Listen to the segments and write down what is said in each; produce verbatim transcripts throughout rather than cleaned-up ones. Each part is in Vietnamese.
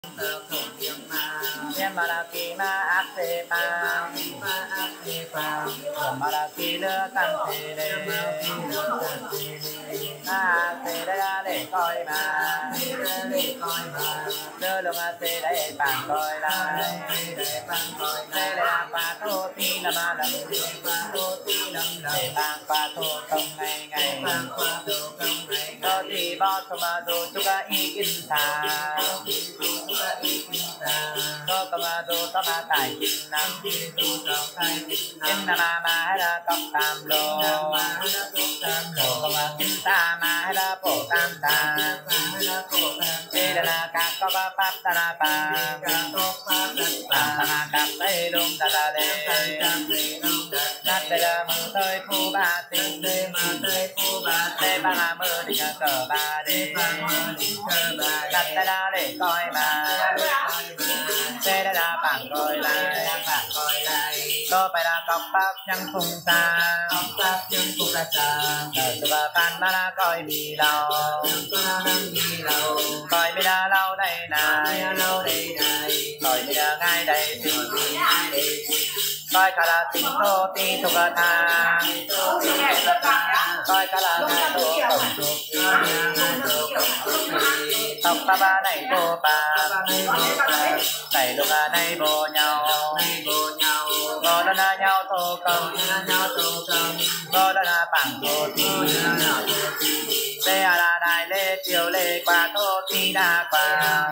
Niệm mà là kỳ ma ác thế bang mà là kỳ lơ căn thế đề ma thế đây để coi mà lơ lông thế đây bằng coi lại thế là ba thô ti năm lần để bằng ba thô công ngày ngày có gì bao thô mà thô chúng ta ý kinh thà có công tu tâm tài kinh năng kinh nam ma hay là cấp tam lô công kinh ta ma hay là bồ tam ta đây là các có ba pháp ta la ba ta ma các tây lung ta la lê nát đây là mưa tơi phu ba tinh tây ba la mưa đi cờ ba đi nát đây là để coi mà thế đây là bảng coi lại bảng coi lại có phải là cọc pháp nhân phùng ta cọc pháp nhân phùng ta đời từ bà phan mà là coi bị lâu coi bị là lâu đây này lâu đây này coi bị là ngay đây coi cả là tình thô ti thuộc tha coi cả là ngay thô tổng thuộc tóc ta ba này cô ba này lúc này bồ nhau bồ đó là nhau thô công bồ đó là bằng thô ti lê là đại lê chiều lê qua thô ti đa qua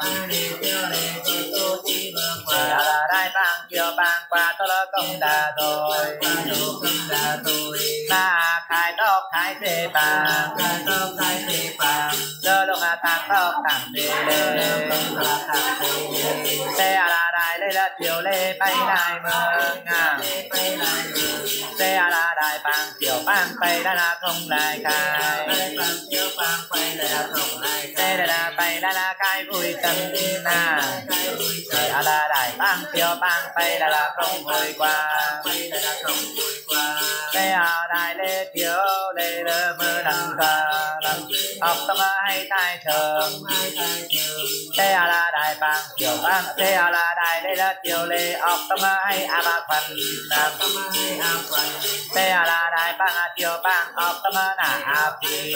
là đại bằng chiều bằng qua thô là công đà rồi mà khai tóc khai thế bằng lơ lông thang tóc thang thế thế là đại lê là chiều lê bay đại mừng thế là đại bằng chiều bằng bay là không lại khai thế là bay là khai vui tâm na thế là đại bằng chiều bằng bay là không vui qua thế là đại lê chiều lê lơ mơ đằng cờ học tâm hay tai thường thế là đại bằng chiều bằng thế là đại lê là chiều lê học tâm hay a ba phần thế là đại bằng chiều bằng học tâm na a phi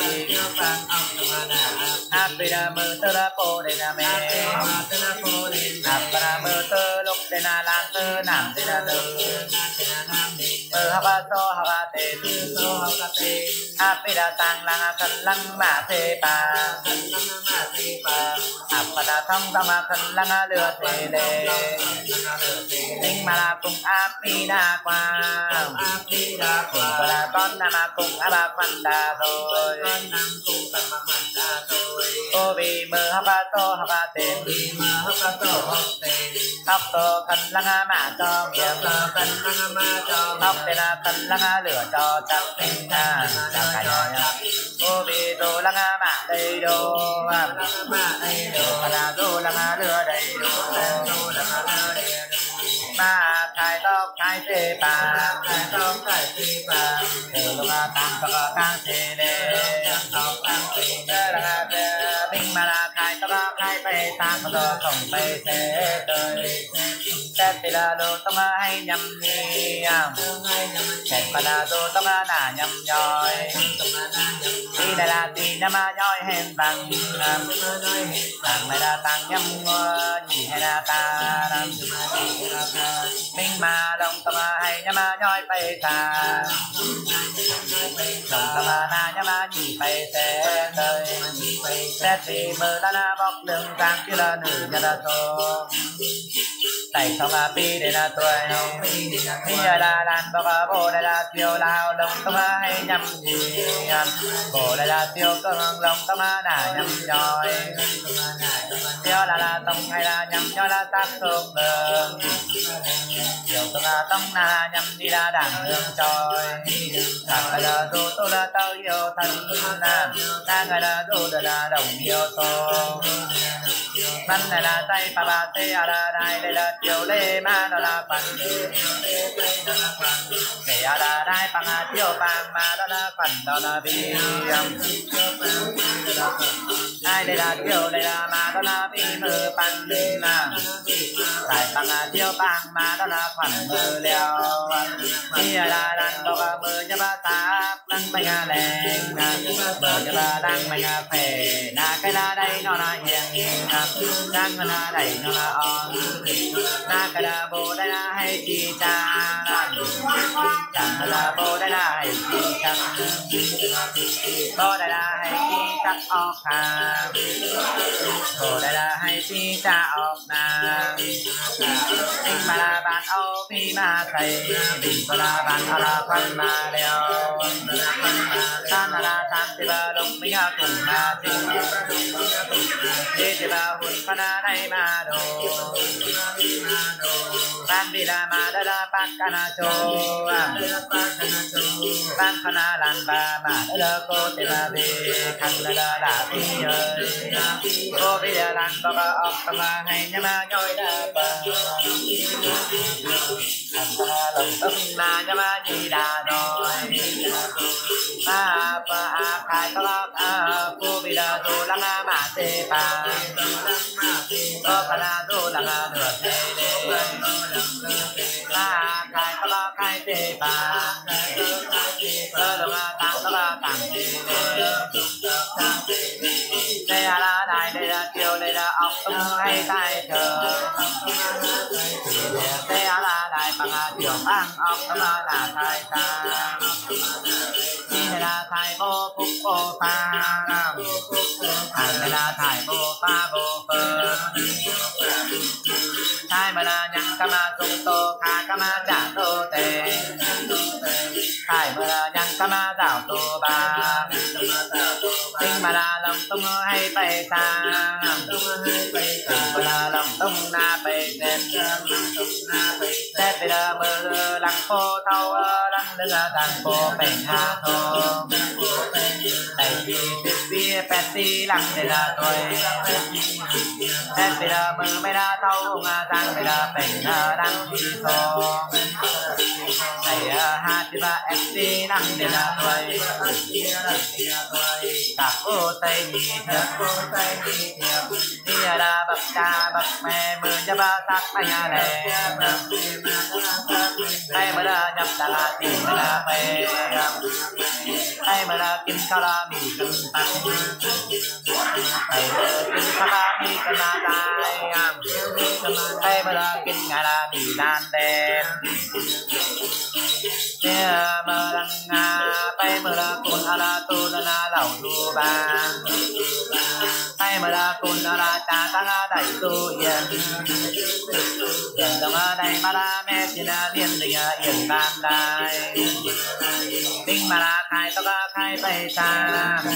a phi là mơ tơ là po đề na mê a phi là mơ tơ lúc đề na lan tơ nam đề na tơ mơ ha ba so ha ba tê a phi là tăng lăng thân lăng ma phê pa a phi là thông tâm thân lăng lừa thế lê linh mà là cùng a phi đa qua và là con nam cùng a ba phần đa rồi cô vì mơ ha ba tô ha ba tên tóc tô thân lăng ma cho miệng tóc tên là thân lăng lửa cho chắc tình à cô vì tô lăng ma đầy đồ và là tô lăng lửa đầy đồ ma khai tóc khai thế bà khai tóc khai thế bà từ lúc tăng tóc tăng thế đê tóc tăng thế đê là thế bình mà là khai tóc khai thế tăng tóc không thế thế đời thế thì là đồ tóc hay nhầm đi thế mà là đồ tóc là nhầm nhoi đi đây là đi nhầm nhoi hèn bằng bằng này là tăng nhầm nhỉ hay là ta mình mà đồng tâm hay nhắm nhoi bay ta đồng tâm na nhắm nhỉ bay thế đời thế thì mơ ta na bọc đường sang kia là nữ nhà là thô tại không à pi để là tuổi mi là đàn bọc bồ đây là tiêu lao đồng tâm hay nhắm gì bồ đây là tiêu cương đồng tâm na nhắm nhoi tiêu là là tông hay là nhắm nhoi là tác thương đường điều tương là tông na nhắm đi là đảng hương trôi thằng là đồ tôi là tao yêu thân nam ta người là đồ là đồng yêu tôi ban này là tay pa ba tê a la đai đây là chiều lê ma đó là phần tê a la đai bằng a chiều bằng ma đó là phần đó là bi ai đây là chiều đây là ma đó là bi mơ bằng na lại bằng a chiều bằng ma đó là phần mơ leo đi a la đan đó là mơ cho ba ta đang bay a leng mơ cho ba đang bay a phê na cái la đây nó là hiền đang là đây nó là on na cái la bồ đây là hay chi cha chẳng là bồ đây là hay chi chắc bồ đây là hay chi chắc ốc hà bồ đây là hay chi cha ốc na nhưng mà là bạn ốc phi mà thầy vì có là bạn ở là phân mà đeo tan là tan thì bà lúc mình cùng mà tình đi thì bà hồn phân đây mà đồ ban đi là mà đã đã bắt cana cho ban khana lan ba mà đã đã cô thì bà về khăn đã đã đã đi ơi cô bây giờ lan có bà ốc tâm mà hay nhá mà nhoi đã bà khăn ta lòng tâm mà nhá mà nhị đã rồi ba ba khai có bà cô bây giờ dù lăng mà tê bà có khana dù lăng nửa tê đê ba khai có bà khai tê bà cơ đồng tăng có bà tăng tê đê đây là đại đây là chiều đây là ốc tung hay tai chờ đây là đại bằng chiều bằng ốc tung là tai ta đây là thai bố phúc bố pha đây là thai bố pha bố phơ thai mà là nhang kama tung tô kha kama trả tô tê thai mà là nhang kama dạo tô ba tinh mà là lòng tung hay bay xa mà là lòng tung na bay tên tết bây giờ mơ lăng phô thâu lăng lưng lăng phô bèn hà thô tại vì tuyết bia pet đi lăng đây là tôi tết bây giờ mơ mấy đa thâu ngà giang bây giờ bèn đăng đi thô tại hai mươi ba ép đi lăng đây là tôi các cô tây nhị thiệp đi là bậc cha bậc mẹ mưa cho ba sắc bay nhà này ai mà đã nhập đà la tìm là mẹ ai mà đã kinh cao la mì cân tăng ai kinh cao la mì cân la tai ai mà đã kinh ngà la mì lan đen mơ lăng nga bay mơ la côn ala tu na lẩu tu ba bay mơ la côn ala cha ta la đại tu yên yên dòng ở đây mà la mẹ thiên liên đình yên ban đại tinh mà la khai tao la khai bay xa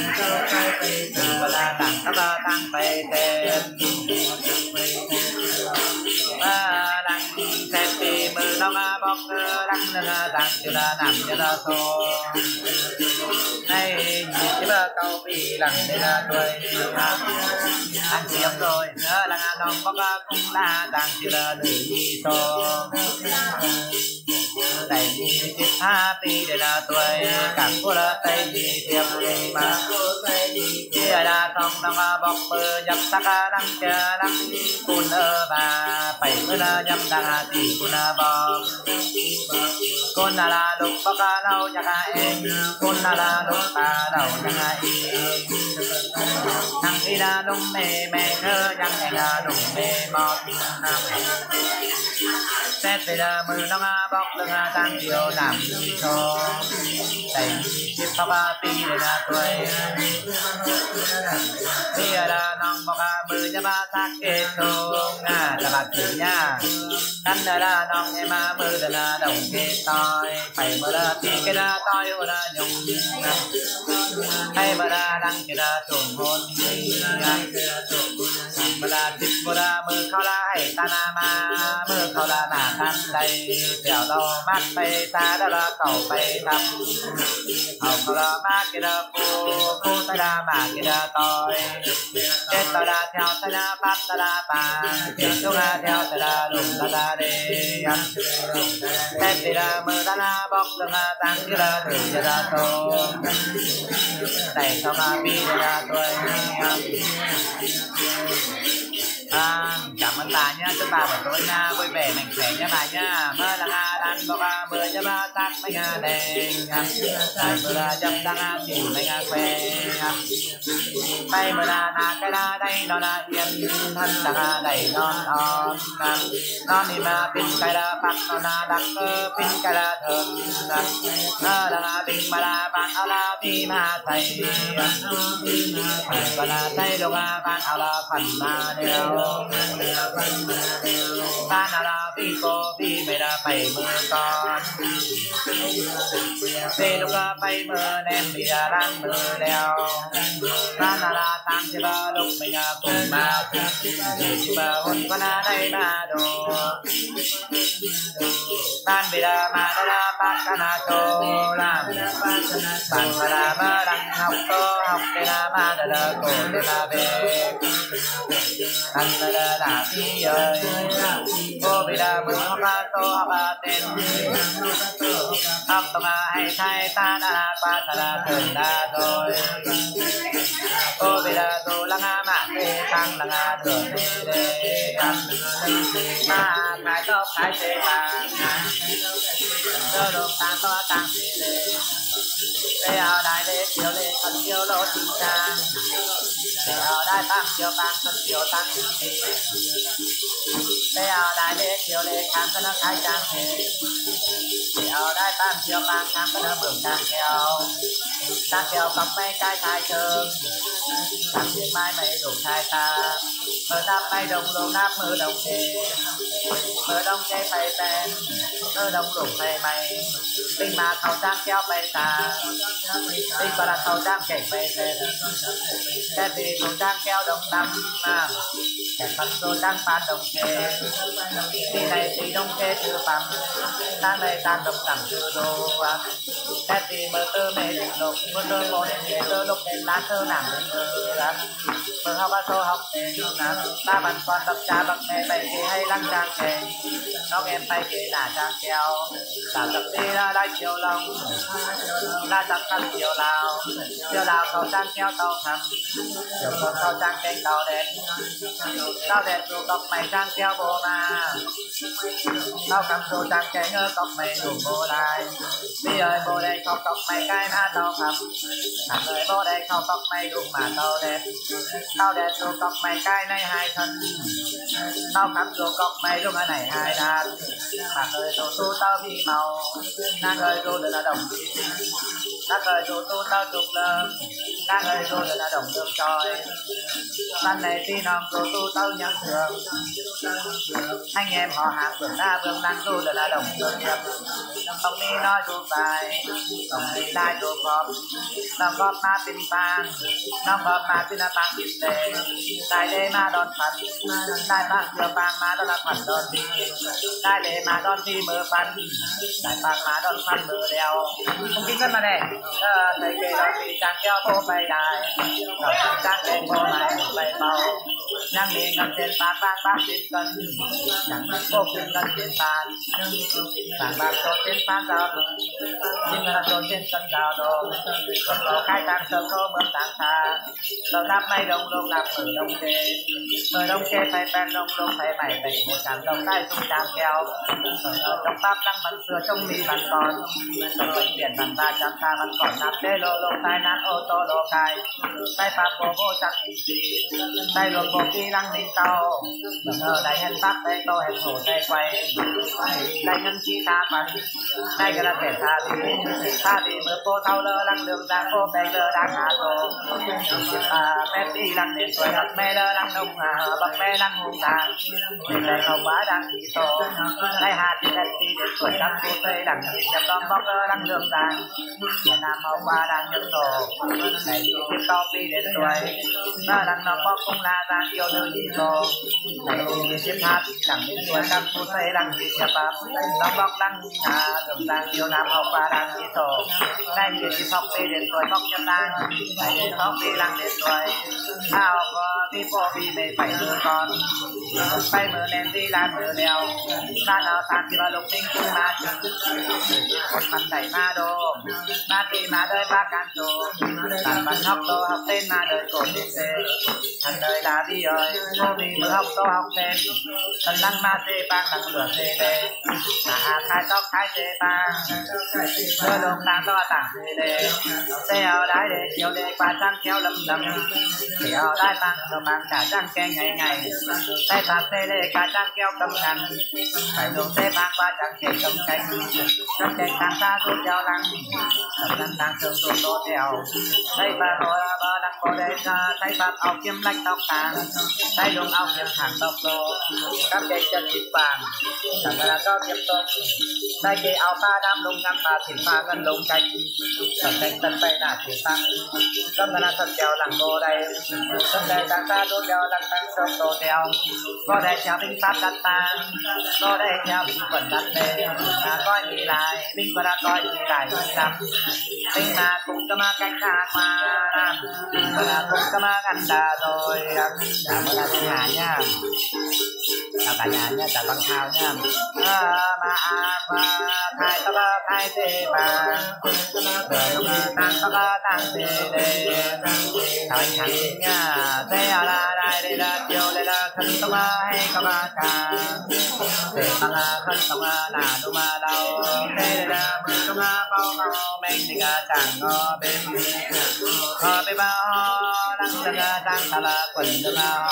mà la tăng tao la tăng bay tên ba lăng xe pì mơ nó nga bóc lăng lăng tăng chưa là nằm chưa là thô này nhìn cái bờ câu vì lăng đây là tuổi ăn chiếm rồi nữa là ngàn đồng bóc cũng là tăng chưa là nữ gì thô đại đi tiếp happy đây là tuổi cảm cô là tây đi tiếp mà kia là thông đồng bóc mơ dập sắc lăng chờ lăng cùn ơ và bảy mươi là nhâm đà tỷ cùn bóc cùn là lục bóc lâu nhạc em cùn là lục bà đầu nhạc em năng đi là lục mê mê thơ nhạc em là lục mê mọt xét về là mưa nó bóc lưng tăng chiều làm cho tay chiếc tóc pi để là tuổi bây giờ là nòng bóc mưa cho ba thác kê thùng à là bà tử nha cắn là nòng em mưa là đồng kê toi phải mưa là pi cái là toi là nhung hay mưa là đăng cái là trùng hôn เวลาจิตเวลามือเขาละให้ตานามามือเขาละหน้าทันใดเดี๋ยวเรามัดไปตาเดี๋ยวเราเก่าไปทำเอาเขาละมากินปูปูตาดามากินต่อยเจ็ดตาดาเที่ยวตาดาปัดตาดาปาเจ็ดจุกาเที่ยวตาดาลุงตาดาเดียมเจ็ดตีดามือตาดาบอกตาดาตั้งกินถึงจะได้โตแต่เข้ามาปีจะตัวเองà cảm ơn bà nhá chúc bà buổi tối nha vui vẻ mạnh khỏe nha bà nhá mơ là nga đàn bọc à mưa cho bà tắt mấy nga đèn đại mưa là chấm đăng à thì mấy nga khoe tay mưa là na cái la đây nó là yên thân là nga đầy non non non thì mà pin cái la bắt nó là đặc cơ pin cái la thường nó là nga pin mà là bạn ao la phi mà thầy và là thầy đâu nga bạn ao la phần mà đều ta nào là phi cô phi mày đã phải mưa con phi lúc đó phải mưa nên bị đang mưa đeo ta nào là tam chỉ ba lúc mình cùng ba chỉ ba hôn con ở đây ba đồ tan bị đã mà đã đã bắt cả na tô làm bạn mà đã mà đang học tô học cái là mà đã đã cổ để mà về anh đã đã đã phi ơi cô bị đã mưa học ba tô học ba tên học tông ai thay ta đã qua ta đã thường đã rồi cô bị đã tô lăng á mà tê tăng lăng á thường tê tê mà cái tóc cái tê tăng cơ độc tăng to tăng tê tê tê ao đại đế chiều lê cần chiều lô tình trang tê ao đại tăng chiều tăng cần chiều tăng tê ao đại đế chiều lê khang cần khai trang tê tê ao đại tăng chiều tăng khang cần bừng trang keo trang keo cặp mấy cái thái trường trang thiên mai mấy đủ thái ta mơ đáp mấy đồng lô nắp mơ đồng kê mơ đồng kê phải tên mơ đồng lục phải mày tinh mà thầu trang keo phải ta tinh mà là thầu trang kẹt phải tên cái gì thầu trang keo đồng năm mà kẹt phần đồ trang phán đồng kê thì này thì đồng kê chưa bằng ta này tan đồng tặng chưa đồ cái gì mơ tơ mê định lục mơ tơ mô đến kê tơ lúc đến lá tơ nàng đến mơ lắm mơ học ba số học tên ta bắn con tập cha bậc mẹ bày kê hay lăng trang kê nó em tay kê là trang keo ta tập đi là đại chiều lòng ta tập khăn chiều lào chiều lào cầu trang keo tàu thầm chiều con tàu trang kênh tàu đẹp tàu đẹp dù cọc mày trang keo bồ mà tao cầm dù trang kênh ngơ cọc mày đủ bồ lại đi ơi bồ đây không cọc mày cái na tàu thầm thằng ơi bồ đây không cọc mày đủ mà tàu đẹp tao đẹp dù cọc mày cái này hai thân tao cầm dù cọc mày lúc ở này hai đàn thằng ơi dù tu tao vì màu nàng ơi dù là đồng nàng ơi dù tu tao trục lơm nàng ơi dù là đồng đường trôi lần này thì non dù tu tao nhận thường anh em họ hàng vườn ra vườn năng dù là đồng đường nhập ông đi nói dù bài ông đi đai dù góp đồng góp ma tin vàng đồng góp ma tin là vàng tin đề đại đê ma đòn phần đại vàng chưa vàng ma đó là phần đòn đi đại đê ma đòn đi mưa phần đại vàng ma đòn phần mưa đèo không kính cân mà này thầy kê đòn đi trang keo vô bay đài đòn đi trang kê vô này bay bầu nhang đi ngân trên bàn vàng bát trên cân chẳng mất vô trên cân trên bàn vàng bạc trốn trên bàn rào nhưng là trốn trên cân rào đồ còn có khai tàng sơ cô mướn tàng xa đầu nắp may đông đông nắp mở đông kê mở đông kê phải bèn đông đông phải mày phải một tràng đông tay tung tràng keo ở trong pháp đang bắn xưa trong mi bắn con trong bệnh viện bắn ba trăm xa bắn còn nắp đê lô lô tai nạn ô tô lô cài tay pháp vô vô chắc ý xì tay luồng bộ kỳ lăng đi tàu ở đây hẹn pháp tay tô hẹn hổ tay quay đây ngân chi ta bắn đây cái là thể ta thì ta thì mưa cô tàu lơ lăng đường ra cô bè lơ đang hạ tô à phép đi lăng đến tuổi hợp mê lơ lăng đông à bậc mê lăng hùng tàng mình đây không quá đang đi tô đây hà thì đây đi đến tuổi năm cô tây đằng thì nhập đón bóc lơ lăng đường tàng Việt Nam hôm qua đang nhấn đồ này ngày tiếp cao pi đến tuổi ba đằng nó có cũng là ra yêu nơi đi cô ngày đi tiếp hát đằng đến tuổi cam phu tây đằng đi chập bắp nó bóc đằng à đường đằng yêu nam học và đằng đi tổ đây đi tiếp học pi đến tuổi bóc cho ta ngày đến học pi đằng đến tuổi ao có đi phố pi mày phải mưa con phải mưa nên đi làm mưa đèo ta nào ta thì vào lục tinh cũng mà một phần đẩy ma đồ ma thì ma đời ba can đồ tàn văn học tô học tên ma đời cổ tên tên thành đời là đi rồi cô đi mới học tô học tên thần năng ma tê bang năng lửa tê đê à khai tóc khai tê bang mưa đồng tàng to tàng tê đê tê ở đáy để chiều đê qua trăng kéo lầm lầm thì ở đáy bang đồ bang cả trăng ke ngày ngày tay bang tê đê cả trăng kéo cầm ngăn phải dùng tê bang qua trăng ke cầm cánh trăng ke tàng xa rút giao lăng tầm lăng tàng sương rút đô đèo tay bà rồi bà đăng cô đê ra tay bà áo kiếm lách tóc tàng tay dùng áo kiếm thẳng tóc đồ các cây chân thịt vàng chẳng là do kiếm tôn tay cây áo ba đam lung ngăn bà thịt pha ngân lung canh tầm canh tân bay là thịt tăng tâm là thật đèo lăng cô đây tâm đây tàng xa rút đèo lăng tàng sương đô đèo có đây chào binh pháp đặt ta có đây theo binh quần đặt đề mà coi nghĩ lại binh quần đã coi nghĩ lại năm binh mà cũng có mà cách xa mà binh quần đã cũng có mà ngăn đà rồi cảm ơn là nhà nha chào cả nhà nha chào con thao nha mà à mà thay tao ba thay tê bà rồi mà tăng tao ba tăng tê đê chào anh thằng nha tê à la đây đây là chiều đây là thân tao ba hay tao ba cha tê tăng là thân tao ba là đu ma đâu tê đây là mưa tao ba bao bao mình thì cả chẳng ngó bên ho bên bao đang đang đang ta là quần đang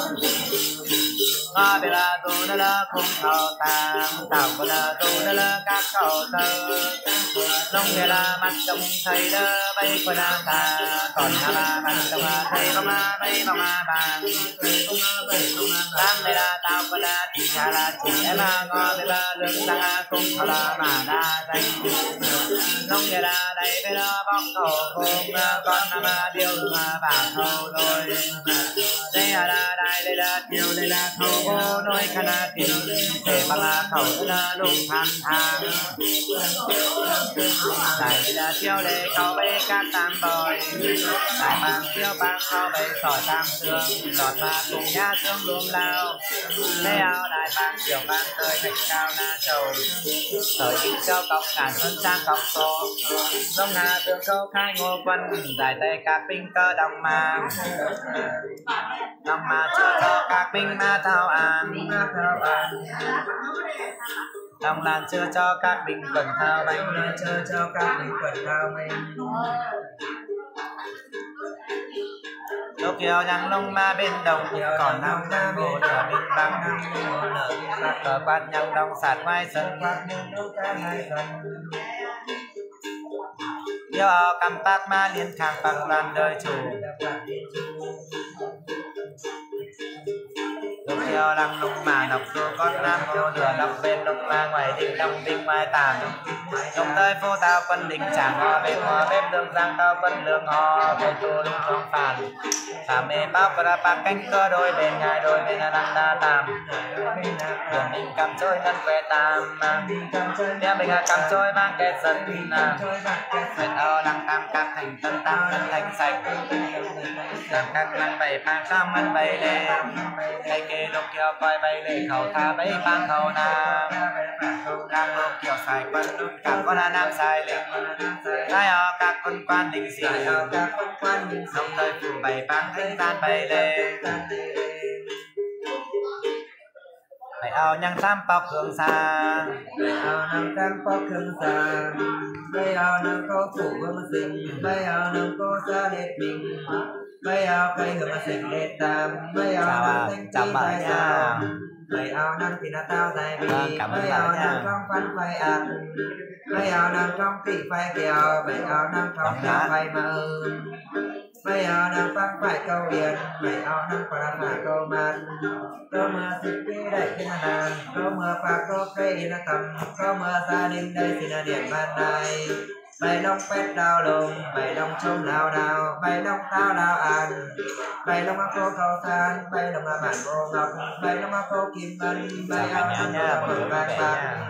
ho bên là tu đó là không thọ tàng tao còn là tu đó là các khẩu tơ nông đây là mặt trông thấy đó bay còn là ta còn là mặt trông thấy không là bay không là bàn tam đây là tao còn là chỉ là chỉ em mà ngó bên là lưng đang không thọ là mà đa danh nông đây là đây bên là bóc khẩu không còn là điều mà bảo thâu rồi đây là đây đây là điều đây là thâu vô đôi khả năng tiền để bằng là khẩu là lùng than thang đây là chiêu để cầu bê các tam bồi đại bằng chiêu bằng cầu bê sỏi tam xương lọt ra cùng nhá xương luông lao lê áo đại bằng chiều bằng tơi thành cao na trầu thời ít châu cọc cả xuân sang cọc tô sông nga tương câu khai ngô quân giải tay các binh cơ đồng mang đồng mà chưa cho các binh ma thao an đồng làn chưa cho các binh quần thao bánh chưa cho các binh quần thao bánh lúc yêu nhang lông ma bên đồng còn năm năm bộ nửa bên băng nửa bên băng cờ quạt nhang đồng sạt ngoài sân quạt nhưng đâu cả hai phần yêu cầm bát ma liên khang bằng đoàn đời chủ lúc yêu lăng lung mà nọc tu con nam vô nửa lọc bên lung ma ngoài đinh đông đinh ngoài tàn trong tới phố tao quân đỉnh chẳng ho bên ho bên đường giang tao quân lương ho về tu lung trong phản thả mê bao và bạc cánh cơ đôi bên ngài đôi bên là đăng đa tam đường mình cầm trôi ngân về tam nhà mình cầm trôi mang cái sân nguyện ơ đăng tam các thành tân tam tân thành sạch đăng các ngân bảy phang sam ngân bảy lên cây kê đục kiều coi bay lệ khẩu tha bấy bang khẩu nam đang lục kiều xài quân đút cả con là nam xài lịch hai ở các quân quan đình sĩ sông đời phủ bảy bang thanh gian bay lệ bảy ao nhang tam bọc hương xa bảy ao nhang tam bọc hương xa bảy ao nhang có phủ hương sinh bảy ao nhang có xa đẹp mình bảy ao cây hương sinh đẹp tam bảy ao nhang thanh chi tai sao bảy ao nhang thì là tao dài vì bảy ao nhang trong văn phải ăn bảy ao nhang trong tỷ phải kèo bảy ao nhang trong nhà phải mơ bảy ao nhang phăng phải câu hiền bảy ao nhang phải là câu man có mưa xịt kia đại kia là có mưa phá có cây là tầm có mưa gia đình đây thì là điểm ban này bay long pet đào lồng bay long trông lao đào bay long tao đào an bay long áo cô cầu san bay long bản cô ngọc bay long áo cô kim ngân bay áo nắng cô vàng bạc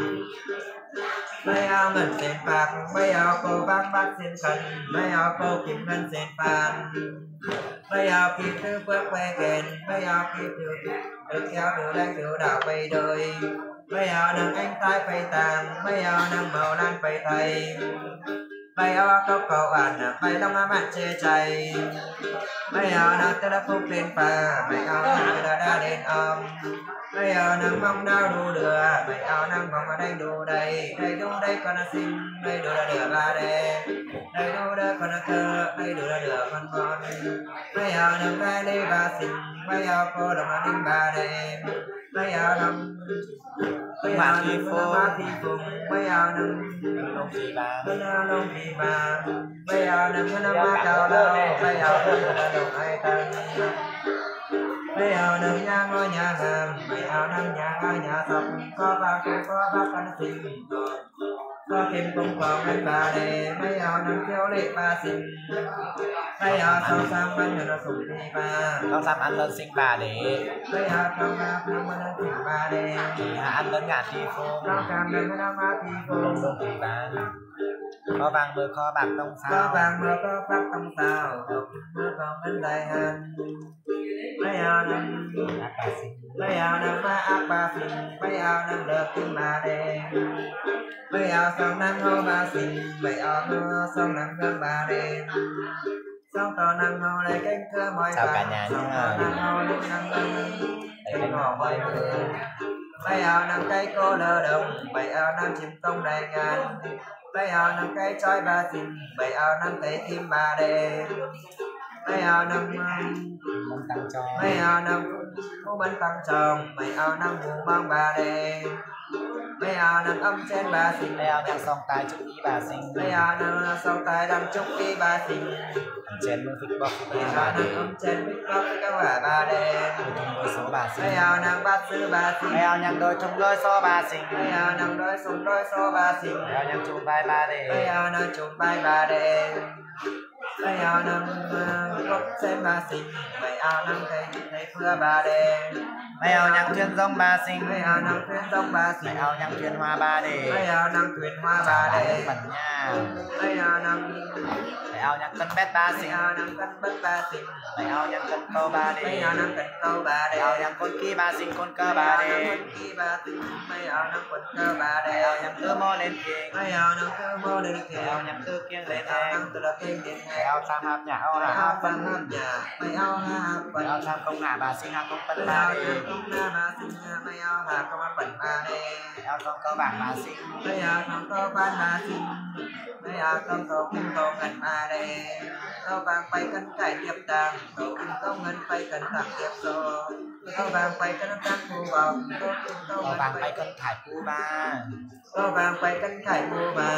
bay áo ngân sen bạc bay áo cô vàng bạc sen khẩn bay áo cô kim ngân sen phan bay áo kim tư bước quay kèn bay áo kim tư được kéo từ đánh từ đảo bay đời bay áo nâng anh tay bay tàng bay áo nâng màu lan bay tay bay áo cốc cầu ảnh bay long á mặt chê chay bay áo nâng tê đã phúc lên phà bay áo nâng đã đã đến âm bay áo nâng mong đau đu đưa bay áo nâng mong ở đây đu đây đây đu đây con là xin đây đu là đưa ba đây đây đu đây con là thơ đây đu là đưa con con bay áo nâng đây đây ba xin bay áo cô đồng là đinh ba đây bay áo nâng bay áo nâng ba thi phùng bay áo nâng lông gì ba bay áo lông gì ba bay áo nâng nó má cao lâu bay áo nâng là đồng ai tăng bay áo nâng nhà ngôi nhà hàng bay áo nâng nhà ngôi nhà sập có ba cô có bác con xin có kim cung còn anh bà đề bay áo nâng thiếu lệ ba xin bay áo sau sang bánh nó sụp đi ba ต้องทำอันเลิศสิงบาเด bay áo trong áp nâng bánh nó chỉnh ba đề หาอันเลิศงานทีโฟง trong cam nâng nó má thi ล cô งลงทีบ้านข้อบางเบอร์ข้อบักต้องเศร้า có vàng mưa có phát tâm sao đục mưa còn bên đại hành bay áo nâng อากาศสิง bay áo nâng má áp ba xin bay áo nâng được kim ba đề bay áo xong nâng hô ba xin bay áo mưa xong nâng gương ba đề xong tỏ nâng hô lấy cánh cơ mỏi ba xong tỏ nâng hô lúc nâng nâng cánh ngỏ mỏi mưa bay áo nâng cây cô lơ đồng bay áo nâng chim công đầy ngàn bay áo nâng cây trói ba xin bay áo nâng cây kim ba đề bay áo nâng มันตั้งจอ bay áo nâng cô bánh tăng tròn bay áo nâng mù mang ba đề bay áo nâng âm trên ba xin แล้วยังซองตายจุดนี้บาสิง bay áo nâng xong tay đâm chúc đi ba xin เจนมือฟิกบอกฟิก bay บา áo เด nâng âm trên bích bóc các quả ba đề ดูทงโดยโซบาสิง bay áo nâng bát sư ba xin แล้วยังโดยทงโดยโซบาสิง bay áo nâng đôi súng đôi xô ba xin แล้วยังจูบายบาเด bay áo nâng chụp bay ba đề bay áo nâng gốc trên ba xin bay áo nâng cây thấy phưa ba đề ไม่เอายังเทียนซองบาสิง bay áo nâng thuyền sông ba ไม่ xin เอายังเทียนมาบาเด bay áo nâng thuyền hoa บา ba เด đề ปัญญา bay áo nâng ไม่เอายังกันแบดบาสิ bay ง áo nâng cân bất ba xin ไม่เอายังกันโตบาเด bay áo nâng cân câu ba ไม่ đề เอายังคนกี้บาสิงคนเกอบา bay เด áo nâng quần kỳ ba xin bay áo nâng quần cơ ba ไม่ đề เอายังคือโมเล่นเก่ง bay áo nâng cơ mô đề ไม่ kèo เอายังคือเกียงเล่น bay แท áo ง nâng từ là kênh điện ไม่ hè เอาทำหับหยาเอาหา bay หั áo บปัน phân hấp nhà bay áo ha hấp ไม่ bẩn เอาทำกงหน้าบาสิงหากงปัน bay บา áo เด nâng công na ba xin bay áo hà công an bẩn ba đề ไม่เอาทองเกอบางบาสิง bay áo thằng cô ban ba xin bay áo công cầu kim cầu ngân ba đề câu vàng bay cân cải tiệp đàng cầu kim câu ngân bay cân thẳng tiệp sô câu vàng bay cân tăng phù vào câu kim câu เอา ngân บางไป bay กันถ่ายปูบ้าน câu vàng bay cân cải phù bà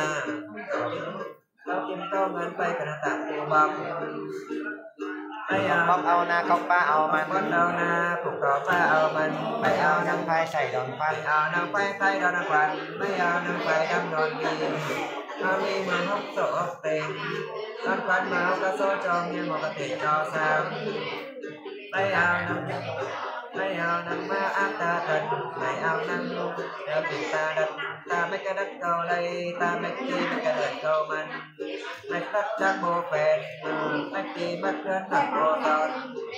câu kim câu ngân bay cân thẳng phù vào bay บ áo อกเอานาเขาป้าเอามัน bắt đầu na phục đó ba áo mình ไป bay เอา áo ยัง nâng ไฟใส่ดอนควัน bay áo nâng bay tay đó nâng quạt bay áo nâng bay đâm đòn đi áo đi mà hốc sổ hốc tiền đón quán mà hốc cá sô cho như một cái tiền cho sao bay áo nâng bay áo nâng ma áp ta thần bay áo nâng đeo tụi ta đất ta mấy cái đất cầu đây ta mấy cái mấy cái đất cầu mình mấy tất chắc bộ phèn mấy cái mất đơn thẳng bộ tòn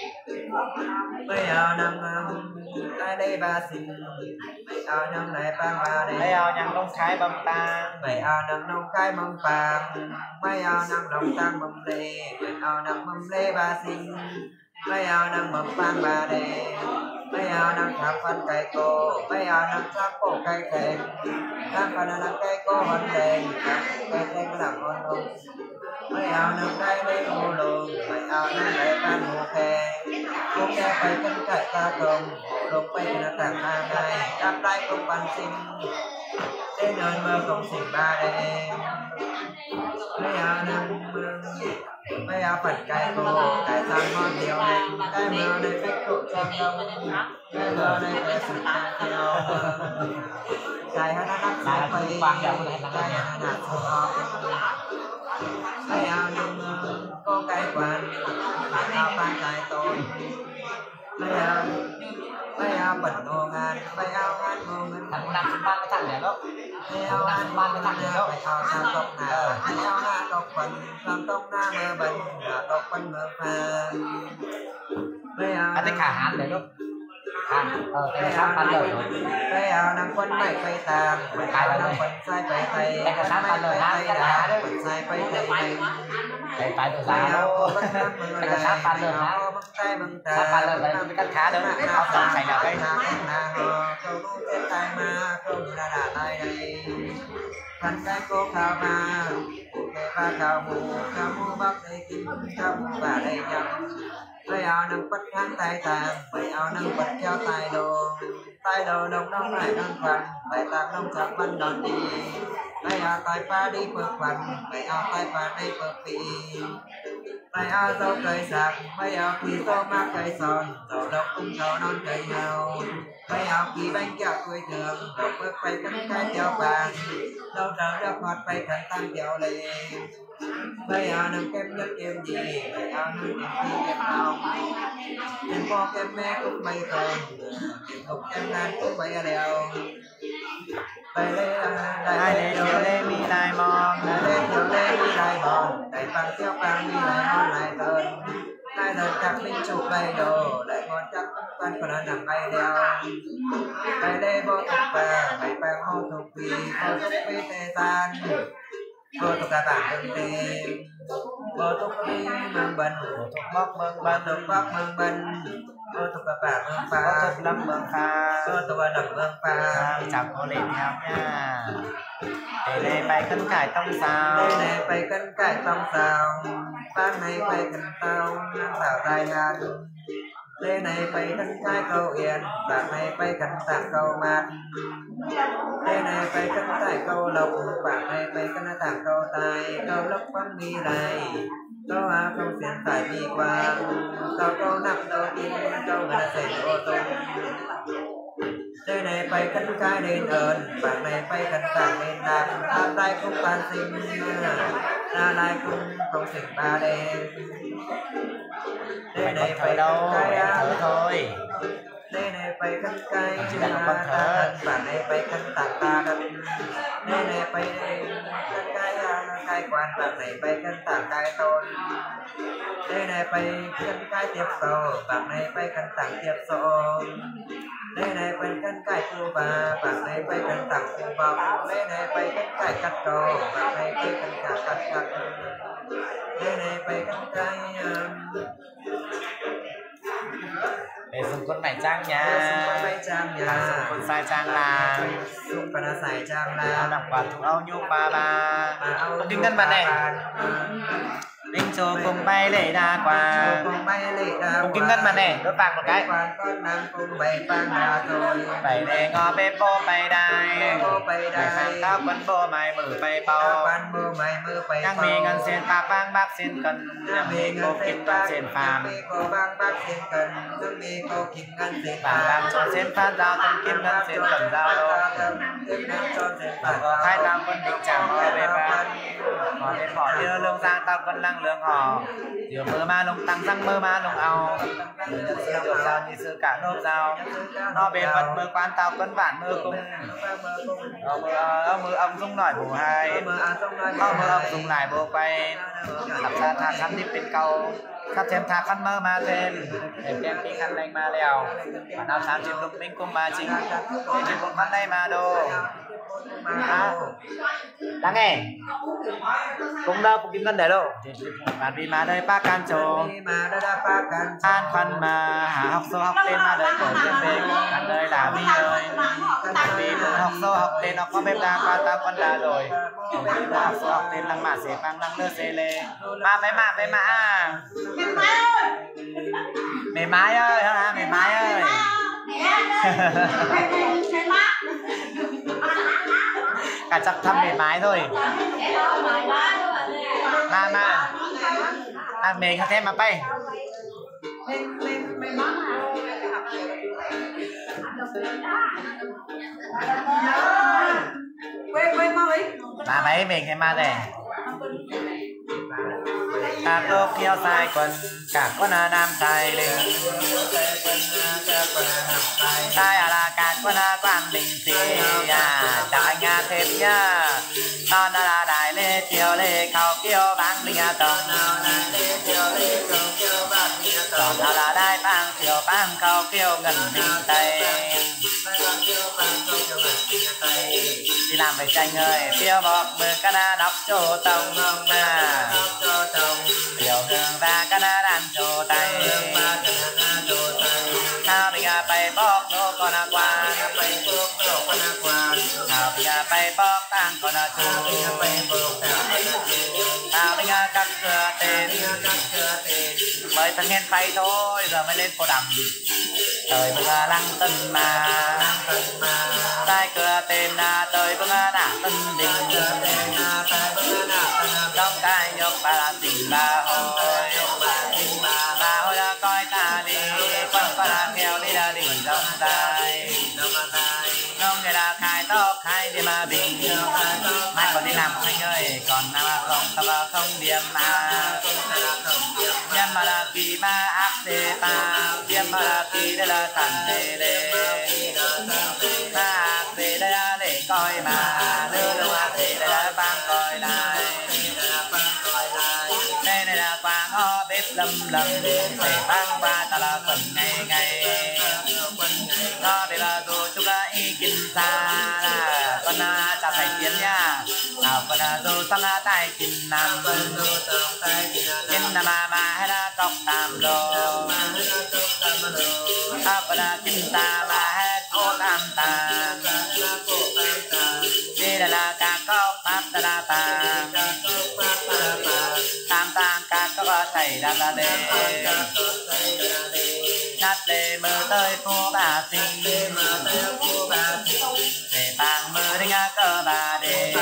bay áo nâng ai đây ba xin bay áo nâng lại ba ba ไม่ đây เอายังลงท้ายบำตา bay áo nâng nông cái mâm vàng bay áo nâng nông tăng mâm lê bay áo nâng mâm lê ba xin bay áo nâng mâm vàng ba đây bay áo nâng tháp phân cây cô bay áo nâng tháp cổ cây thèm tháp phân nâng cây cô hòn đèn cây thèm làm con hồng bay áo nâng cây đây hồ lồng bay áo nâng lại ban hồ kè hồ kè bay cân cải ta công lục bay là tảng ma này đáp lại công văn sinh trên nơi mơ công sinh ba đêm bay áo nâng bay áo phần cây cô cây sang ngon nhiều này cây mơ này cách cụ trang đông cây mơ này cây sự tăng theo cây hát hát hát cây cây hát hát hát bay ao nông có cái quan bay ao ban tài tôn bay ao bay ao bẩn ngô ngàn bay ao ngàn ngô ngân thằng năm ba cái thằng này đó bay ao ngàn ba cái thằng này đó bay ao sang tộc nà bay ao ngàn tộc phần sang tộc na mơ bẩn tộc phần mơ phan bay ao anh thấy khả hãn đấy đó à ờ cái sáng pan lời rồi bay ao năng quân mày bay tàng bay ao năng quân sai bay tay cái sáng pan lời hả cái đá đó quân sai bay tay tay cái phải được ra đâu cái sáng pan lời hả sáng pan lời vậy cái cách khá đó cái học tập này là cái câu nu tên tay ma câu như là đà tay đây phần cái cô khao ma cái ba khao mù khao mù bắc đây kim khao mù và đây nhầm bay ao nâng bắt kháng tay tàng bay ao nâng bắt theo tay đồ tay đồ đông đông lại đơn phần bay tàng đông chẳng văn đòn đi bay ao tay pa đi bực phần bay ao tay pa đi bực vị bay ao dâu cây sạc bay ao kỳ tô ma cây son dầu độc cung thầu non cây hào bay ao kỳ bánh kẹo cuối thường độc bước bay cắn cái theo vàng đâu trở được hoạt bay cắn tăng theo lệ bay ao nâng kem nhất kem gì bay ao nâng kem gì kem nào kem po kem mẹ cũng bay còn kem cục kem nan cũng bay đèo bay lê hai lê chiều lê mi lại mòn đại lê chiều lê mi lại mòn đại bằng theo bằng mi lại mòn lại tơn hai lần chắc minh chụp bay đồ lại ngon chắc quan còn ăn nằm bay đeo bay lê vô tục và bay bằng hô tục vì vô tục vì tê gian vô tục cả bảng đừng tê vô tục vì mang bần vô tục bóc mương bần tục bóc mương bần vô tục cả bảng mương pha có tục lắm mương pha vô tục cả nằm mương pha chẳng có lên theo nha để lê bay cân cải tông sao đây này bay cân cải tông sao ban này bay cân tao năng tạo dài ngàn đây này bay cân cải câu yên bạn này bay cân tạng câu mát đây này bay cân cải câu lộc bạn này bay cân tạng câu tài câu lộc văn mi này câu a câu xiên phải mi qua câu câu nặng câu kim câu người ta xảy ô tô đây này bay cân cái đến ơn bạn này bay cân tạng đến đàn ta tay cũng ban sinh ra lại cũng không sinh ba đêm đây này bay đâu thở thôi đây này bay cân cái chứ là ta bạn này bay cân tạng ta đâm đây này bay cân cái cái quan bạn này bay cân tạng cái tôn đây này bay cân cái tiếp sổ bạn này bay cân tạng tiếp sổ đây này bay cân cái cu bà bạn này bay cân tạng cu bọc đây này bay cân cái cắt đồ bạn này bay cân cả cắt cắt đây này bay cân cái để dùng con này trang nha con này trang nha dùng con sai trang là dùng con là sai trang là đọc vào thủ âu nhu ba ba đinh ngân bạn này đinh chô cùng bay lệ đa qua cùng bay lệ đa cùng kim ngân bạn này đốt vàng một cái con nam cùng bay vàng đa rồi bảy lệ ngò bê bô bay đai bay đai tao quân bô mày mở bay bao quan bô mày mở bay nhang mì ngân sen pa bang bác sen cần nhang mì cô kim ngân sen phàm cô bang bác sen cần nhang mì cô kim ngân sen phàm làm cho sen phan giao tân kim ngân sen cần giao đô hai tao quân định chẳng ngò bê ba ngò bê bỏ đưa lương giang tao quân lăng lương họ chiều mơ ma lông tăng răng mơ ma lông ao được giao như sư cả nộp giao nó bền vật mơ quan tao quân bản mơ cung ông mơ ông dung nổi bù hai ông mơ ông dung lại bù quay lập ra thang khăn đi bên cầu khắp thêm thang khăn mơ ma thêm thêm thêm đi khăn lành ma lèo và nào sáng chìm lục minh cung ma chính chìm một mắt đây ma đô đang nghe cũng đâu cũng kim ngân để đâu bạn vì mà đây ba can trồ an khoăn mà hả học số học tên mà đời cổ tiên về bạn đời là mi ơi vì học số học tên học có bếp đa qua ta con là rồi học số học tên lăng mã xế phang lăng lơ xê lê mà mấy mà mấy mà mày mái ơi hả mày mái ơi cả chắc thăm mềm mái thôi mà mà à mềm khá thêm mà bay mà mấy mình thêm mà này các lúc yêu sai quần các con nam sai linh sai là các con quan linh sĩ à đại nhà thêm nhá con là đại lê chiều lê khâu kiêu bang linh tổng còn là đại bang chiều bang khâu kiêu ngân linh tây đi làm về tranh ơi tiêu bọc mưa cana đọc chỗ tông à tiểu hương và cana đàn chỗ tay thao bây giờ bay bọc nô con à quan thao bây giờ bay bọc tăng con à chú thao bây giờ cắt cửa tên mới thằng nghe bay thôi giờ mới lên phố đầm thời bây giờ lăng tân mà sai cửa tên là tới bưng đã tân đình trong cái nhục bà là tình bà hồi bà hồi là coi ta đi con con là nghèo đi là đi trong tay không người là khai tóc khai đi mà bình mai còn đi làm không anh ơi còn năm không tao không điểm mà nhâm mà là kỳ ba ác tê ba điềm mà là kỳ đây là thần tê lê ba ác tê đây là để coi mà đưa đưa ác tê đây là bang coi lại đây này là quang ho bếp lâm lâm để bang qua ta là phần ngày ngày nó bây giờ tôi chúc là ý kinh xa là con ta phải tiến nha nào con tôi sang tay kinh nam kinh nam mà hay là cọc tam lô à con kinh ta mà hay cô tam ta đây là cả cọc tam ta ta tam ta cả cọc thầy ra ra đây nát lê mơ tới phố bà sinh để bang mơ đi ngã cơ bà đê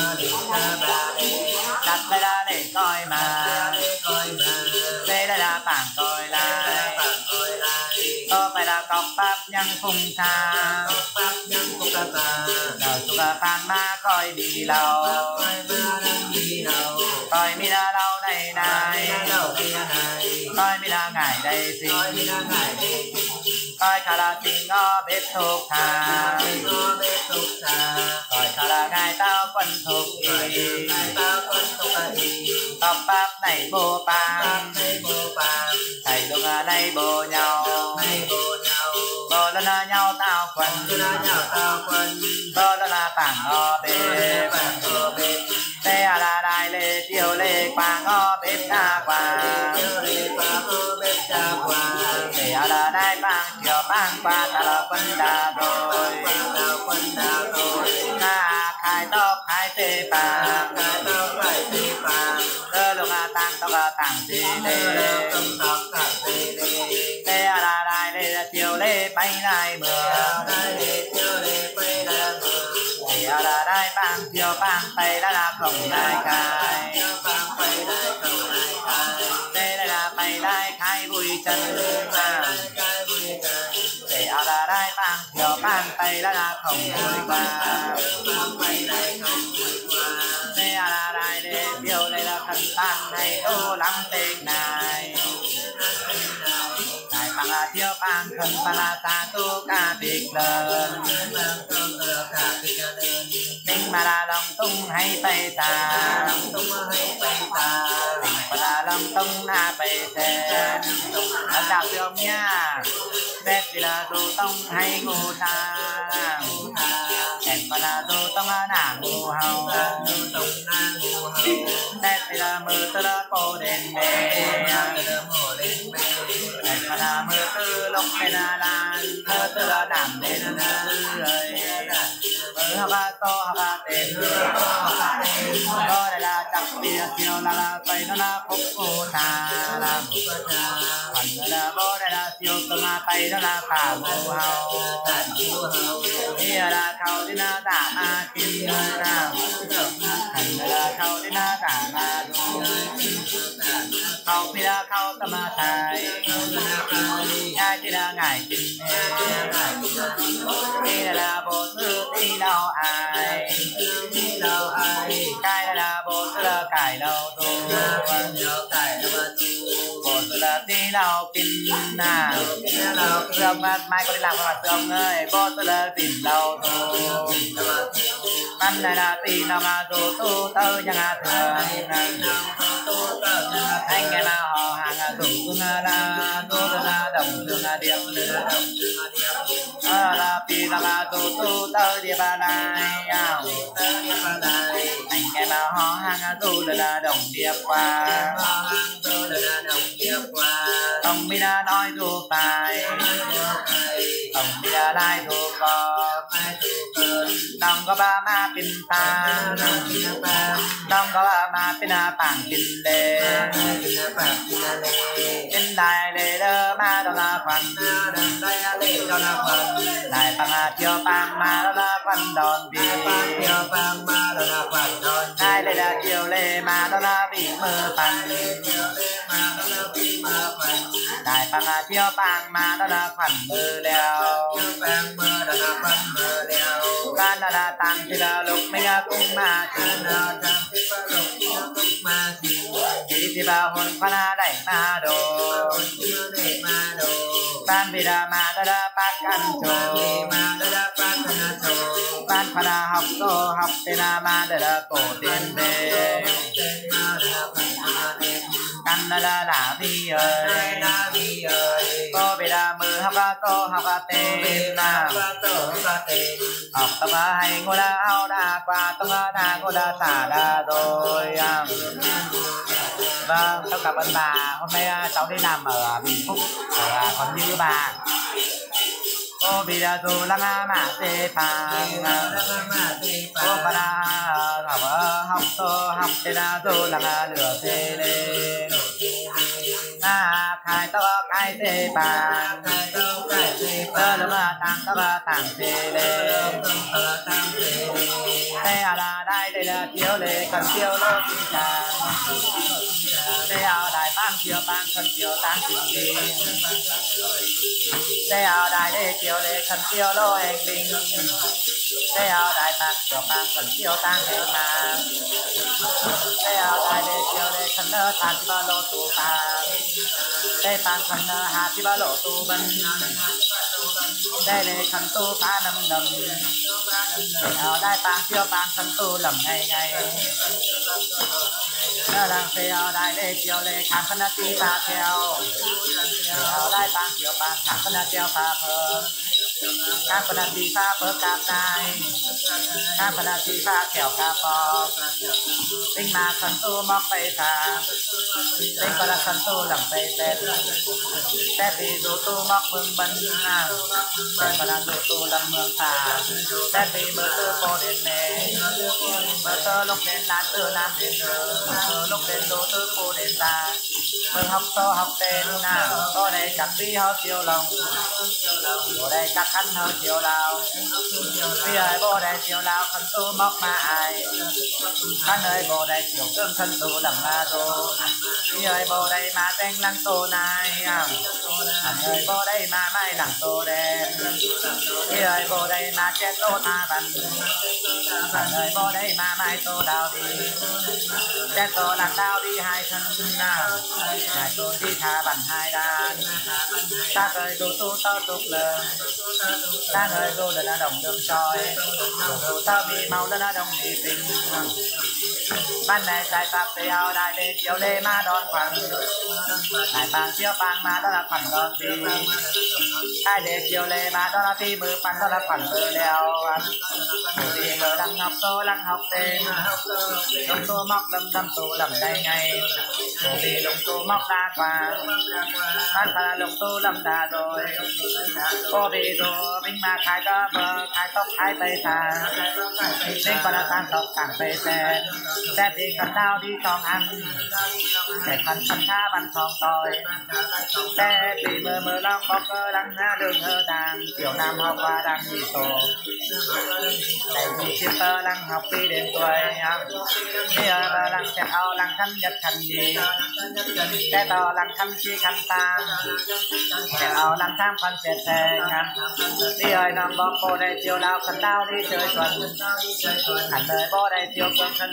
nát lê ra để coi mà đây đây là bảng coi lại tôi phải là cọc pháp nhân phung xa đầu chúc là phan ma coi đi lâu coi mi là lâu đây này coi mi là ngày đây sinh coi khá là sinh ngó bếp thuộc thà coi khá là ngày tao quân thuộc y cọc pháp này bố bang thầy lúc này bố nhau bố là là nhau tao quân bố là là bảng ngó bếp đây là đại lê tiêu lê quang ngó bếp đa quang đây là đại bang chiều bang qua ta là quân đa rồi na khai tóc khai tê bang cơ lúc là tăng tóc là tăng tê lê đây là đại lê tiêu lê bay lại mưa đây là đại bang chiều bang tay đã là không đại khai đây là bay lại khai vui chân để ở là đại bang chiều bang tay đã là không vui qua đây là đại lê tiêu đây là thần tan hay ô lắm tên này đại bang là tiêu bang thần bang là ta tu ca việc lớn tình mà là lòng tung hay bay ta tình mà là lòng tung na bay sen ở đảo tiêu nha đẹp thì là tu tông hay ngu ta đẹp mà là tu tông na ngu hầu đẹp thì là mưa tơ là cô đền bê đẹp mà là mưa tơ lúc bên là mưa tơ là đảm bên là người mưa hoa to hoa tên đó đây là chắc bia chiều là là tay nó là phúc cô ta là phần là bố đây là chiều tương tay đó là cả mù hầu đây là khâu đi na tả ma kim na thành là khâu đi na tả ma khâu đi là khâu tâm thai ai thì là ngày kinh đây là bộ sư đi đâu ai cái là bộ sư là cải đầu tu nào pin à sương mai có đi làm mà sương ơi bó tôi là tìm lâu thôi ban này là tìm nào mà dù tu tơ chẳng à thường anh em nào họ hàng à dù cũng là tu là đồng thường là điệp à là pin là dù tu tơ đi ba này anh em nào họ hàng à dù là đồng điệp qua ông mi đã nói dù phải ông mi đã lại dù có đông có ba ma pin ta đông có ba ma pin a pang pin lê pin đại lê đơ ma đó là phần đại pang a chiêu pang ma đó là phần đòn bi đại lê là chiêu lê ma đó là bị mơ pang đại pang a chiêu pang ma đó là phần mơ leoกันดาตังทิดาลุกไม่ยากุ้งมาจีนจีทิบาหุนพนาได้มาโดบ้านบิดามาดาดาปักกันโจบ้านพนาหับโตหับเตนามาดาดาโกเตียนเดกันดาดาดาบีเอ๋ยโตบิดามือหับกะโตหับกะเตนาhọc tập hay ngô đa ao đa qua tông đa ngô đa xả đa rồi vâng tất cả ơn bà hôm nay cháu đi làm ở Bình Phúc ở còn như bà ô bị đa dù lăng a mã tê pang ô bà đa học học tô học tê đa dù lăng a lửa tê lên a khai tao khai tê pang tơ lơ ma tang tơ ba tang tê lên tê à đa đai đây là chiếu lệ cần chiếu lô tinh tràng tê à đài bang chiếu bang cần chiếu tang tinh đi tê à đài đây chiếu lệ cần chiếu lô hành linh tê à đài bang chiếu bang cần chiếu tang hình mà tê à đài đây chiếu lệ cần nơ tang chi ba lô tu bang tê bang cần nơ hà chi ba lô tu bân đây lệ cần tu phá năm đầm ở đây bang chiếu bang cần tu lầm ngày ngày đó là phải ở đây để chiếu lệ khám phân ti pha theo ở đây bang chiếu bang khám phân theo pha phơ khám phân ti pha phơ cáp này khám phân ti pha kẹo cáp bò tinh mà cần tu mọc bay thang tinh còn là cần tu lầm bay tết tết thì dù tu mọc mương bần tết còn là dù tu lầm mương thang tết thì mơ tư cô đến mê mơ tơ lúc đến là tư nam đến nơ lúc đến đồ tư cô đến ta mơ học to học tên nào có đây chắc đi họ chiều lòng ở đây chắc khăn họ chiều lao vì ơi bố đây chiều lao khăn tu mọc mà ai khăn ơi bố đây chiều cơm thân tu lầm mà tô vì ơi bố đây mà tên lăng tô này khăn ơi bố đây mà mai lăng tô đen vì ơi bố đây mà chết tô ta bằng khăn ơi bố đây mà mai tô đào đi chết tô lăng đào đi hai thân nào hai tô đi thả bằng hai đàn ta cười tu tu tao tục lờ ta người tu là đồng đường soi tu tao bị màu là đồng đi tình ban này sai pháp tây ao đại đế chiếu lê ma đón khoảng đại bang chiếu bang ma đó là khoảng đón đi đại đế chiếu lê ma đó là phi mưa pan đó là khoảng mưa leo đi mưa lăng ngọc tô lăng học tên lông tô móc lâm lâm tô lầm đây ngày đi lông tô móc đa qua ban ta lông tô lầm đa rồi cô bị rồi mình mà khai đó vợ khai tóc khai tây ta nên còn là tan tóc càng tây xe xe thì cầm đao đi con ăn để phần phần tha bằng phòng tỏi xe thì mơ mơ long bóc cơ đăng ha đường hơ đàn tiểu nam học qua đang đi tổ để đi chiếc tơ lăng học đi đến tuổi bây giờ bà lăng sẽ ao lăng khăn nhật khăn đi xe to lăng khăn chi khăn ta sẽ ao lăng tham phần sẽ thề ngăn đi ơi nằm bóc cô đây chiều lao khăn đao đi chơi tuần hẳn đời bố đây chiều cơm thân ta bằng